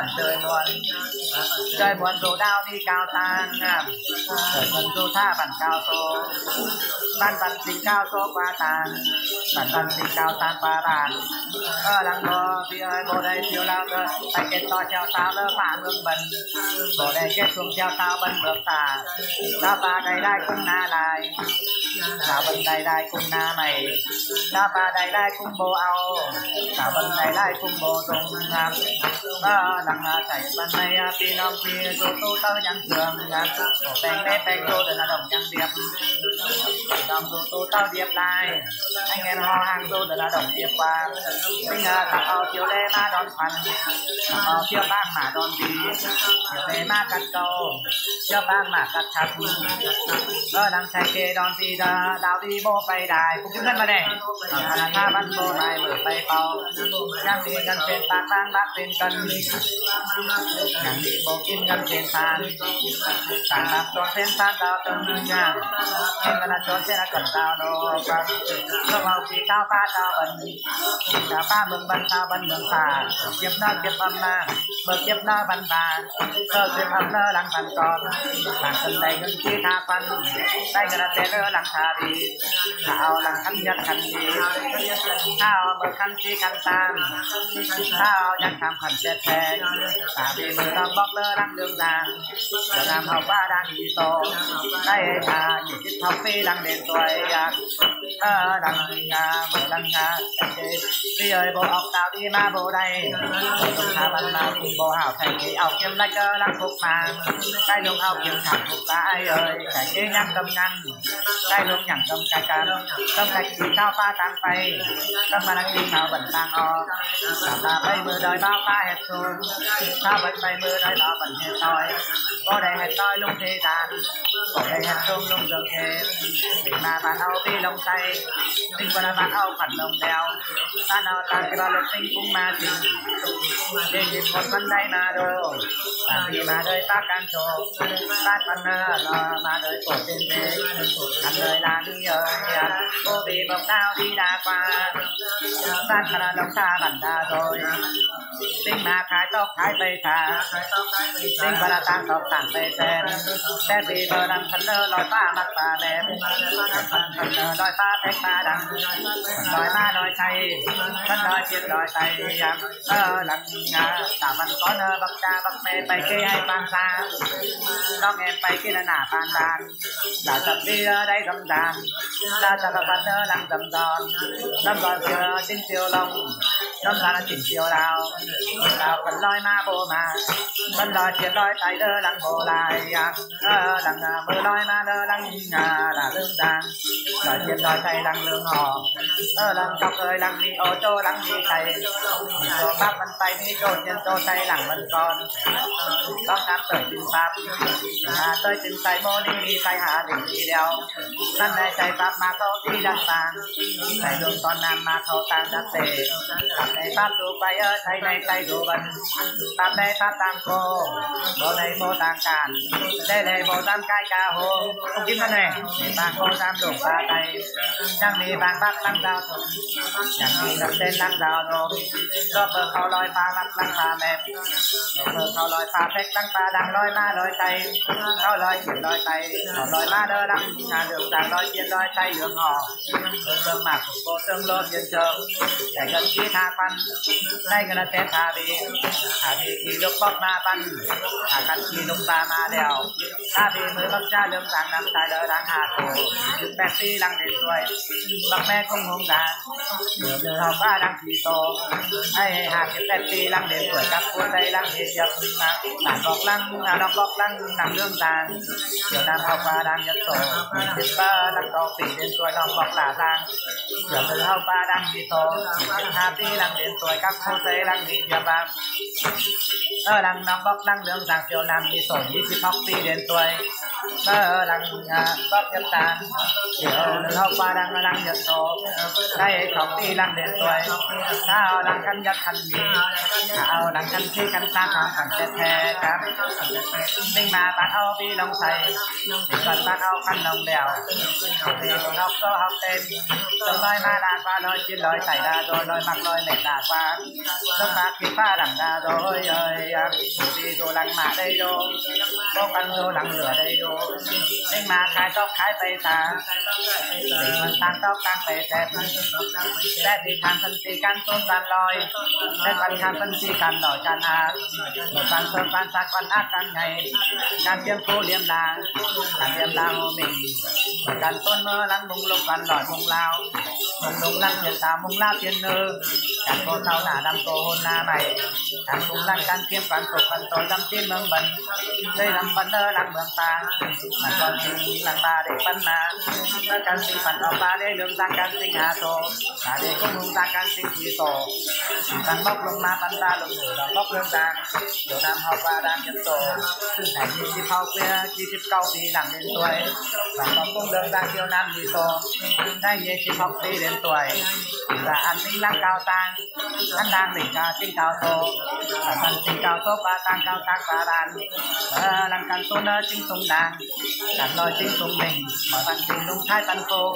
เจยนวลเจยมวลดูดาวที่กาวตางเจยคนดูท่าบันกาวโซบ้านบันสิงกาวโซปาตานบันบันสิงกาวตานปาดานเออลังโบพี่เอ้ยโบได้เที่ยวแล้วเออไปเก็ตต่อเจ้าสาวเลิกผ่าเมืองบันโบได้เก็ตช่วงเจ้าสาวบันเบิกตาดาวปลาได้ได้กุ้งนาลายดาวบันได้ได้กุ้งนาใหม่ดาวปลาได้ได้กุ้งโบเอาดาวบันได้ได้กุ้งโบตรงงามเออลังมาใส่บันในพี่น้องพี่ตู้ตู้เต้ายังเชื่องงามแปงได้แปงโตเดินระดมยังเดียบน้องตู้ตู้เต้าเดียบลายให้เงินห่อห่างตู้เดินระดมเดียบวางไม่เงาตักเอาเที่ยวเล่มาดอนพันเอาเที่ยวบ้านมาดอนดีเที่ยวเล่มากัดโตเที่ยวบ้านมากัดชัดเออดังใช้เกดอนตีดาดาวดีโบไปได้ปุ๊บขึ้นมาได้ธนาคารบันโบได้เบิกไปเป่ายังดีกันเป็นปากบางบักเป็นกันยังดีโบกินกันเป็นทานต่างรับตัวเส้นทานดาวตึงย่างเห็นกันจนเส้นกันดาวโนกันเราเอาปีข้าวปลาดาวบันดาวป้าเมืองบันดาวบันเมืองตาเก็บหน้าเก็บอำนาจเบิกเก็บหน้าบันดาเลิกเก็บอำนาจหลังบันกอนหลังกันได้เงินที่ทาฟันได้เงินเตลหลังคาดีข้าวหลังคันยัดคันดีข้าวเบิกคันที่คันตามข้าวยัดทำคันเจ็ดแทงตาดีมือต้องบอกเลอหลังเรื่องดังจะนำเอาบ้าดังอีโตได้ทาหยิบทำปีหลังเด่นตัวอยากเออดังงาเมื่อดังงาเจ๊พี่เอ๋ยโบออกดาวดีมาโบได้ตรงขาบันมาคุณโบหาวแข่งที่เอาเข็มไล่เกอลังพุกมาได้ลงเอาเข็มขัดพุกได้เอ๋ยแข่งที่ยังกำงันได้ลงอย่างกำกันกันกำกันกินข้าวปลาต่างไปกำมันกินข้าวบันต่างออกตาตาไปมือดอยบ้าป้าเห็ดซูข้าวบันไปมือดอยบ้าบันเห็ดซอยก็ได้เห็ดซอยลงเทจานก็ได้เห็ดส้มลงเรืองเทติมาบ้านเอาพี่ลงใจติงบ้านบ้านเอาขันลงแล้วบ้านเอาตากระลุกติงกุ้งมาจริงเด็กยินคนมันได้มาดูตามที่มาโดยปากการโชว์บ้านมันเนอรอมาโดยโปรดเป็นเด็กกันเลยลาดีเอ๋ยโบบีบอกดาวดีดากว่าบ้านขนาดลงตาบันดาโดยติงมาขายตอกขายไปขาติงบาราต่างตอกต่างไปแทนแต่ปีเบอร์นั้นคันเนอลอยฟ้ามักฟ้าแหลมคันเนอลอยฟ้าแตกฟ้าดังลอยมาลอยไทยคันลอยเจ็ดลอยไตยังเออหลังงาตามันก้อนเออบักจ่าบักเมย์ไปเกยให้ปางซาน้องแอมไปกินหน้าปานดานดาจับเรือได้กำดานดาจับบันเนอหลังดำดอนน้ำดอนเสือจิ้งเชียวลงน้ำตาลจิ้งเชียวดาวดาวกันลอยมาโบมาบันลอยเทียนลอยไตเด้อหลังโบลายยังเออหลังมือลอยมาเด้อหลังงาละเรื่องดังลอยเทียนลอยไตหลังเรื่องหอเออหลังจอกเอ้ยหลังมีโอโจหลังมีไตมีโจปั๊บมันไปมีโจเทียนโจไตหลังมันก่อนต้องการเติมจินปั๊บหาเติมจินไตโมนี่มีไตหาหนึ่งทีเดียวนั่นในใจปั๊บมาเขาที่ดังตางใส่ลงตอนนั้นมาเขาตางดักเตะในปั๊บดูไปเออใช้ในใจดูบันปั๊บในปั๊บตามโกโบในโบตางการได้เลยโบตามกายกาโฮต้องกินกันเลยบางโบตามหลงปลาไตยังมีบางปั๊บลังดาวยังมีน้ำเส้นลังดาวโนก็เปิดเขาลอยปลาลังลังปลาแม่เปิดเขาลอยปลาเพชรลังปลาดังลอยมาลอยไตเขาลอยเขียนลอยไตเขาลอยมาเด้อลังงานเดือดต่างลอยเขียนลอยไตเหลืองหอกเติมหมักโบเติมโลดเย็นเจิมแต่เงินที่ทาปันได้เงินเต็มทาบีทาบีขี่ยกบอกมาปันทากันขี่ลงตามาแล้วทาบีมือบักจ้าเรื่องต่างน้ำตาเด้อดังหาโตถึงแปดปีลังเด็ดสวยบักแม่คงหงดาเดินเขาบ้าดังขี่โตให้หาเก็บแปดปีลังเด็ดสวยกับผู้ใดลังเด็ดยับมาต่างบอกลังน้องบอกลังนำเรื่องต่างเดี๋ยวนำเขาบ้าดังยับโตสิบบ้าลังโตปีเด่นสวยน้องบอกหลาทางเดี๋ยวเดินเขาบ้าดังขี่โตหาปีลังเด่นสวยกับผู้ใดลังเด็ดยับมาเออลังน้องบอกลังเรื่องต่างเดี๋ยวนำมีส่งยี่สิบหกปีเด่นสวย bơ lăng bắp nhập tàn điều nữ hậu qua đang lăng nhật số đây không đi lăng điện tuổi sao lăng căn nhất căn gì sao lăng căn khi căn ta không cần chết thế cam đinh mà bạn âu đi lông thầy còn bạn âu khăn đồng đèo thì học có học tên trong nói ma đa qua nói chín lời xảy ra rồi nói mặc lời mệt đà qua trong bạc khi pha đằng đà rồi ơi đi rồi lăng mà đây đô có căn rồi lăng lửa đây đô đinh mà khai tóc khai tay ta mình tăng tóc tăng tay đẹp đẹp thì tham phân thì căn tôn tan lòi đẹp căn tham phân thì căn đòi căn ác một căn sơn căn sát căn ác căn ngày căn tiêm cô liêm làng căn liêm làng hồ mình căn tôn mơ lăng mùng lục căn lòi mùng lao mùng lục lăng tiền tao mùng lao tiền nơ căn cô sau nả đâm cô hôn na mày căn mùng lăng căn tiêm căn tục căn tội đâm tiên mương bẩn đây làm bẩn ơ lăng mương ta mà còn sinh lăng ba để phân na căn sinh phần ở ba để lương tăng căn sinh hà tổ cả để cũng lương tăng căn sinh chỉ tổ căn bóc lương ma phân ta lương hữu bóc lương tăng điều nam học ba đang nhân tổ thành như chip hậu kia chi chip câu thì làm đến tuổi và có cũng lương tăng tiêu nam gì tổ đây như chip học đi đến tuổi là ăn sinh lăng cao tăng ăn đang đỉnh cao sinh cao tổ và căn sinh cao tổ ba tăng cao tăng ba đàn lăng căn tôn sinh sung đàn căn lôi sinh sung mình mọi văn sinh lung thái tân cô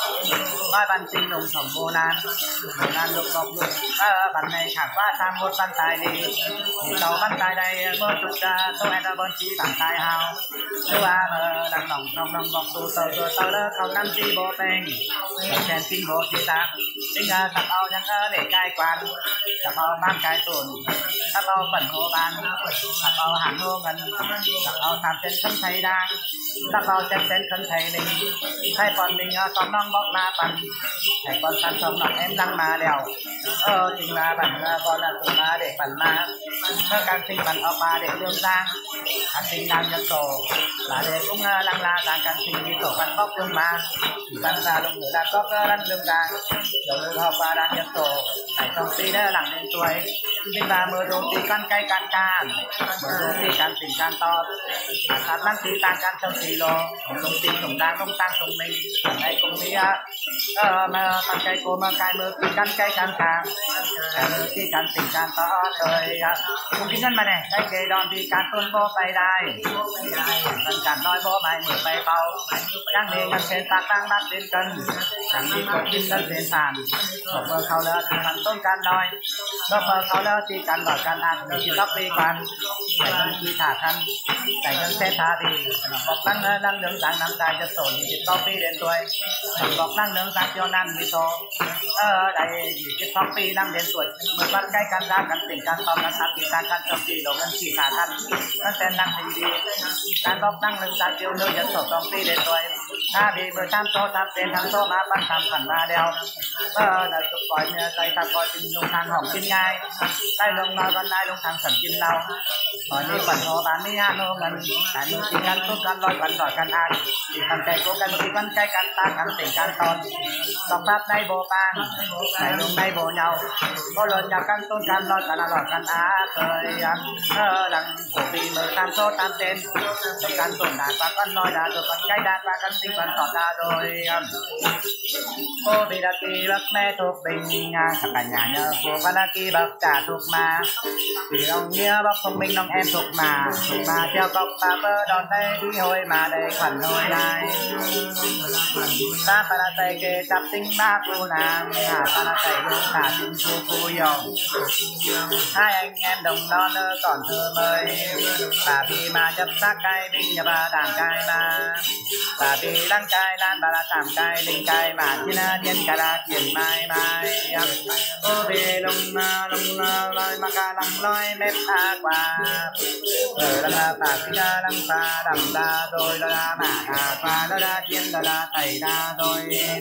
mọi văn sinh lung thẩm vô nan vô nan lục bọc lục văn này khả qua tam một văn tài đi tàu văn tài đây mơ trục tôi em đã bơn chi văn tài hào tôi à đang lòng trong lòng bọc tù tàu rồi tàu đó không năm chi bộ tên chèn kinh bộ chi ta sinh tập ao nhân để cai quan tập ao ban cai tổn tập ao phần hồ ban tập ao hàng hô ngân tập ao tham chân không thấy đang tập ao chân chân không thấy mình thay còn mình còn non bóc la bằng thầy con san sông nọ em đang mà đèo ờ chính là bản con là cùng ma để bản ma các can sinh bản ở ba để lương giang can sinh nam nhật tổ là để cũng lăng la giang can sinh đi tổ văn bóc lương ma văn ta lương nữ là có lăng lương giang đầu lương học ba đang nhật tổ thầy công ty đó lăng đến tuổi bên ba mưa đô thì can cây can can mưa đô thì can sinh can to sát lăng thì tăng can trong thì lô công ty cũng đang công tăng cùng mình ở đây cũng đi ờ mà can cây cô mà cây mưa thì can cây can càng thì can sinh can to rồi cũng kinh ngân mà này cái kề đòn thì can tôn vô bay đai cần can nói vô mày mưa bay bao đang đi ngân sen ta tăng bắt đến cân đang đi cột kinh cân sen sàn một bờ khâu lơ thì thằng tôn can nói có bờ khâu lơ thì can đòi can ăn thì tóc đi quan phải cần khi thả thân phải cần sen thả thì bọc năng năng lượng sáng năm tài cho tổ thì tóc đi đến tuổi bọc năng lượng sáng cho năng đi tổ ở đây thì cái tóc đi năng đến tuổi mười bắt cái can ra can tỉnh can tóm can sát thì can can trong thì đồ ngân chỉ thả thân nó sen năng hình đi can bọc năng lượng sáng chiếu nơi dẫn tổ tóc đi đến tuổi ta đi mười tam số tam tên tam số ba bắt tam phần ba đeo ờ là chụp coi cây ta coi tình lung thang hỏng kinh ngay đây lung nói con đây lung thang sần kinh lâu còn đi phần hồ bán đi ăn hồ ngân cái mình chỉ can tốt can lôi can đòi can ăn thì thằng cây cố can thì con cây can ta can tỉnh can ton đọc pháp đây bộ pan cái lung đây bộ nhau có lớn nhau can tôn can lôi can lòi can á rồi ờ đằng cổ bị mười tam số tam tên can tổn đá và con lôi đá rồi con cây đá và con sinh con tọt đá rồi cô bị đặc kỳ bác mẹ thuộc bình các cả nhà nhờ cô bác đặc kỳ bác cả thuộc mà vì ông nhớ bác thông minh ông em thuộc mà thuộc mà theo cọc bà bơ đòn đây đi hồi mà đây khoản hồi lại ta bà đã tay kê chắp tinh ba cô nàng hà ta đã tay luôn cả tinh chu cô dòng hai anh em đồng lo nơ còn thơ mời bà vì mà chấp xác cay binh nhà bà đảng cay mà bà vì đăng cay lan bà đã thảm cay linh cay mà thiên thiên cả đã kiển mai mai ô về lông lông lôi mà cả lăng lôi mép ta qua ở lăng bà kinh lăng bà đằng ra rồi là mà qua đó là thiên đó là thầy ra rồi